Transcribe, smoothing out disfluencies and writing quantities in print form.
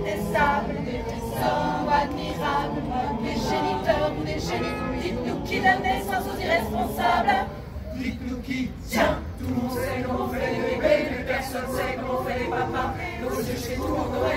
indétestables, ou admirables, des géniteurs ou des génies. Dites-nous qui donne naissance aux irresponsables. Dites-nous qui, tout le monde sait comment on fait les bébés, mais personne sait comment on fait les papas. Nos yeux chez tout le monde